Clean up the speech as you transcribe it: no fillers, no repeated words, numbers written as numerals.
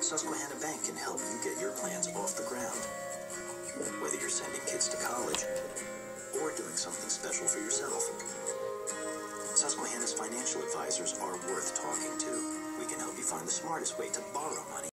Susquehanna Bank can help you get your plans off the ground. Whether you're sending kids to college or doing something special for yourself. Susquehanna's financial advisors are worth talking to. We can help you find the smartest way to borrow money